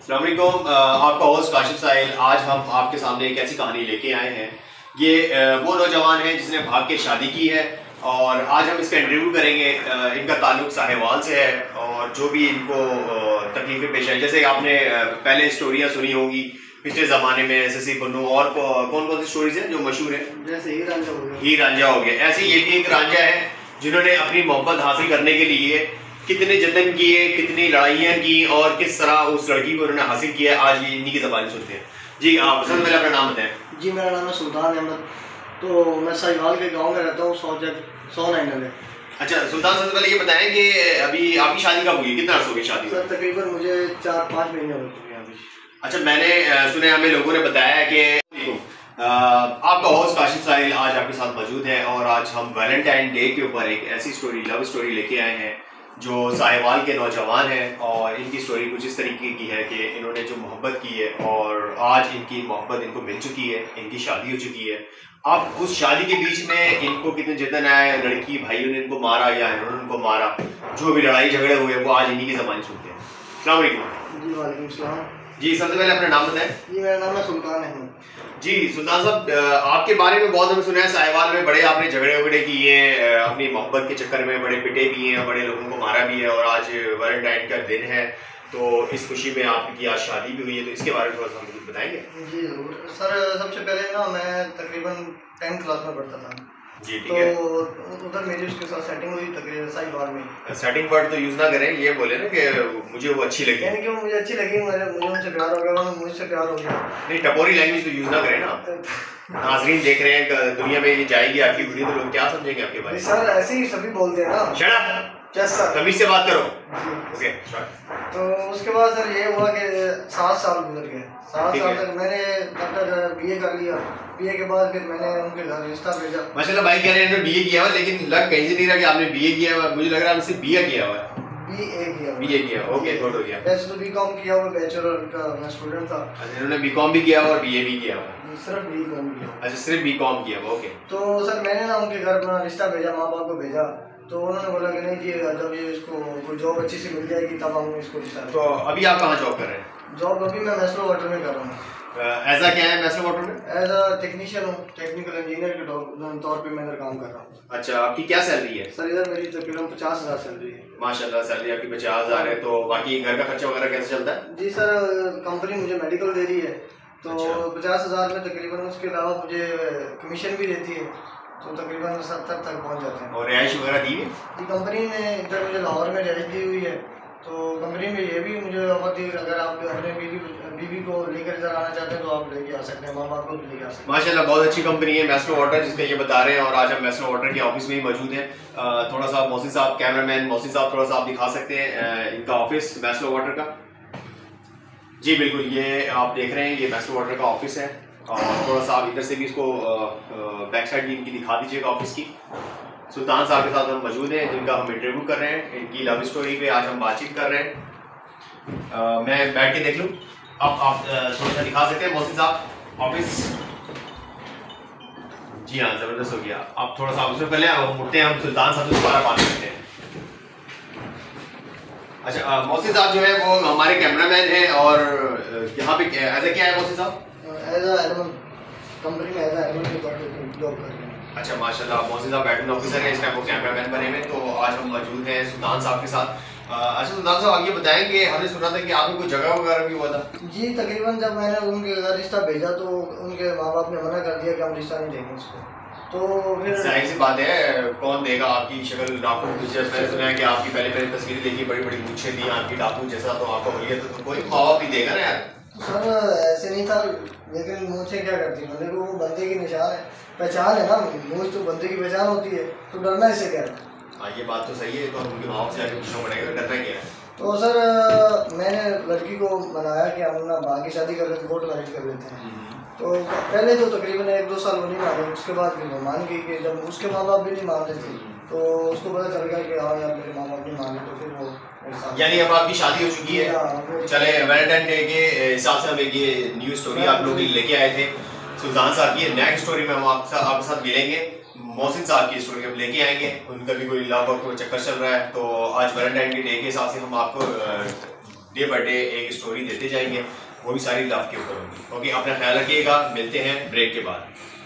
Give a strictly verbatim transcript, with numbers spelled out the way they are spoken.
अस्सलाम वालेकुम, आपका होस्ट काशिफ साहिल। आज हम आपके सामने एक ऐसी कहानी लेके आए हैं। ये वो नौजवान है जिसने भाग के शादी की है और आज हम इसका इंटरव्यू करेंगे। इनका ताल्लुक साहिवाल से है और जो भी इनको तकलीफें पेश आई, जैसे आपने पहले स्टोरियाँ सुनी होंगी पिछले ज़माने में, एसएससी पन्नू और कौन कौन सी स्टोरीज हैं जो मशहूर है, जैसे हीर रांझा हो गया हीर रांझा हो गया। ऐसे ये भी एक रांझा है जिन्होंने अपनी मोहब्बत हासिल करने के लिए कितने जतन किए, कितनी लड़ाइयाँ की और किस तरह उस लड़की को उन्होंने हासिल किया। आज ये इन्हीं की ज़बानी सुनते हैं। जी आप सबसे पहले अपना नाम बताएं। जी मेरा नाम है सुल्तान अहमद, तो मैं साहिवाल के गांव में रहता हूँ, सौ जग सौ नाइन में। अच्छा सुल्तान, सबसे पहले ये बताएं कि अभी आपकी शादी कब हुई, कितना अर्स हो गई शादी? सर तकरीबन मुझे चार पाँच महीने हो चुके हैं अभी। अच्छा, मैंने सुने हमें लोगों ने बताया कि आपका होस्ट काशिफ साहिल आज आपके साथ मौजूद है और आज हम वैलेंटाइन डे के ऊपर एक ऐसी स्टोरी, लव स्टोरी लेके आए हैं जो साहिवाल के नौजवान हैं। और इनकी स्टोरी कुछ इस तरीके की है कि इन्होंने जो मोहब्बत की है और आज इनकी मोहब्बत इनको मिल चुकी है, इनकी शादी हो चुकी है। अब उस शादी के बीच में इनको कितने जतन आए, लड़की भाइयों ने इनको मारा या इन्होंने उनको मारा, जो भी लड़ाई झगड़े हुए वो आज इन्हीं की ज़बानी सुनते हैं। अस्सलाम वालेकुम। जी वालेकुम सलाम। जी सबसे पहले अपना नाम बताएं। जी मेरा नाम है सुल्तान अहमद। जी सुल्तान साहब, आपके बारे में बहुत हमने सुना है, साहिवाल में बड़े आपने झगड़े वगड़े किए हैं, अपनी मोहब्बत के चक्कर में बड़े पिटे भी हैं, बड़े लोगों को मारा भी है और आज वैलेंटाइन का दिन है तो इस खुशी में आपकी आज शादी भी हुई है, तो इसके बारे में थोड़ा सा हमें कुछ बताएंगे? जी जरूर सर। सबसे पहले ना मैं तकरीबन टेंथ क्लास में पढ़ता था जी, ठीक तो है। उधर मेरी उसके साथ सेटिंग हुई तकरीबन साहिवाल में। सेटिंग वर्ड तो यूज ना करें, ये बोले ना कि मुझे वो अच्छी लगी, यानी कि वो मुझे अच्छी लगी, मुझे मुझे उनसे प्यार हो गया, मुझसे प्यार हो गया। नहीं टपोरी लैंग्वेज तो यूज ना करें ना। नाजरीन देख रहे हैं, दुनिया में ये जाएगी आपकी वीडियो तो लोग क्या समझेंगे आपके बारे में? सर ऐसे ही सभी बोलते हैं ना। शट अप, यस सर, तमीज से बात करो। ओके। तो उसके बाद सर ये हुआ कि सात साल गुजर गए। सात साल तक मैंने तब तक बीए कर लिया। बीए के बाद फिर मैंने उनके घर रिश्ता भेजा। माशाल्लाह भाई कह रहे हैं बीए किया हुआ, लेकिन लग कहीं से नहीं रहा कि आपने बीए किया हुआ। मुझे लग रहा है आपने सिर्फ बीए किया हुआ है। बीए किया बीए किया, ओके गुड हो गया। वैसे तो बीकॉम किया हुआ, बैचलर का मैं स्टूडेंट था। अच्छा, इन्होंने बीकॉम भी किया हुआ और बीए भी किया हुआ? सिर्फ बीकॉम किया। अच्छा, सिर्फ बीकॉम किया हुआ, ओके। तो सर मैंने ना उनके घर अपना रिश्ता भेजा, माँ बाप को भेजा, तो उन्होंने बोला कि नहीं जी जब ये इसको कोई जॉब अच्छी सी मिल जाएगी तब हम इसको रिश्ता। तो अभी आप कहाँ जॉब कर रहे हैं? जॉब अभी मैं मैस्ट्रो वाटर में कर रहा हूँ। ऐसा क्या है मैस्ट्रो वाटर में? एज अ टेक्नीशियन हूँ, टेक्निकल इंजीनियर के तौर पे मैं इधर काम कर रहा हूँ। अच्छा, आपकी क्या सैलरी है? सर इधर मेरी तकरीबन पचास हज़ार सैलरी है। माशाल्लाह, सैलरी आपकी पचास हज़ार है। तो बाकी घर का खर्चा वगैरह कैसे चलता है? जी सर, कंपनी मुझे मेडिकल दे रही है तो अच्छा। पचास हज़ार में तकरीबन, उसके अलावा मुझे कमीशन भी देती है तो तकरीबन सत्तर तक पहुँच जाते हैं। और रिहाइश वगैरह दी है? जी कंपनी ने इधर मुझे लाहौर में रिहाइश दी हुई है, तो कंपनी में ये भी मुझे ऑफर दी अगर आप अपने बीवी बीवी को लेकर इधर आना चाहते हैं तो आप लेके आ सकते हैं, माँ बाप को भी लेके आ सकते हैं। माशाल्लाह बहुत अच्छी कंपनी है मैस्ट्रो वाटर जिसका ये बता रहे हैं और आज हम मैस्ट्रो वाटर के ऑफिस में ही मौजूद हैं। थोड़ा सा मोहसिन साहब, कैमरामैन मोहसिन साहब, थोड़ा सा आप दिखा सकते हैं इनका ऑफिस मैस्ट्रो वाटर का? जी बिल्कुल, ये आप देख रहे हैं, ये मैस्ट्रो वाटर का ऑफिस है। और थोड़ा सा आप इधर से भी इसको बैक साइड भी इनकी दिखा दीजिएगा ऑफिस की। सुल्तान साहब के साथ हम मौजूद हैं जिनका हम इंटरव्यू कर रहे हैं, इनकी लव स्टोरी पे आज हम बातचीत कर रहे हैं। आ, मैं बैठ के देख लूँ? आप आप थोड़ा सा दिखा सकते हैं मोहसिन साहब ऑफिस? जी हाँ, ज़बरदस्त हो गया। आप थोड़ा सा उसमें पहले मुड़ते हैं, हम सुल्तान साहब से दोबारा बात करते हैं। अच्छा मोहसिन साहब जो है वो हमारे कैमरामैन हैं और यहाँ पे ऐसा क्या है मोहसिन साहब? एज अ एडमिन कंपनी में एज अ एडमिन के तौर पे जॉब कर रहे हैं। अच्छा माशाल्लाह, मोहसिन साहब एडमिन ऑफिसर हैं, इस टाइम वो कैमरामैन बने हुए। तो आज हम मौजूद हैं सुल्तान साहब के साथ। अच्छा सुल्तान साहब, आप ये बताएं कि हमने सुना था कि आपको कोई जगह वगैरह भी हुआ था? जी तकरीबन जब मैंने उनके घर रिश्ता भेजा तो उनके माँ बाप ने मना कर दिया कि हम रिश्ता नहीं देंगे इसको। तो फिर जाहिर सी बात है, कौन देगा? आपकी शक्ल डाकू जैसे मैंने सुना है कि आपकी पहले पहले तस्वीरें देखी, बड़ी बड़ी मूछें थी आपकी डाकू जैसा, तो आपका हुई है तो कोई माँ बाप ही देगा ना यार। सर ऐसे नहीं था, लेकिन मूछें क्या करती है, मेरे को वो बंदे की निशान है, पहचान है ना, मूछ तो बंदे की पहचान होती है, तो डरना इससे क्या है? हाँ ये बात तो सही है, तो उनके माँ बाप से आगे पूछना पड़ेगा, डरना क्या है? तो सर मैंने लड़की को मनाया कि हम ना बाकी शादी कर लेते, कोर्ट मैरिज कर लेते हैं। तो पहले तो तकरीबन एक दो साल वो नहीं माने, उसके बाद फिर वो मान गई कि जब उसके माँ बाप भी नहीं मानते थे तो उसको पता चल गया कि हाँ यार मेरे माँ बाप नहीं मान रहे, तो फिर वो यानी अब आपकी शादी हो चुकी है। चले वैलेंटाइन डे के हिसाब से हम एक ये न्यू स्टोरी आप लोग लेके आए थे सुल्तान साहब की। नेक्स्ट स्टोरी में हम आपके साथ आपके साथ मिलेंगे, मोहसिन साहब की स्टोरी हम लेके आएंगे। उनका भी कोई लव और कोई चक्कर चल रहा है, तो आज वैलेंटाइन के डे के हिसाब से हम आपको डे बाई डे एक स्टोरी देते जाएंगे, वो भी सारी लव के ऊपर होगी। ओके, अपना ख्याल रखिएगा, मिलते हैं ब्रेक के बाद।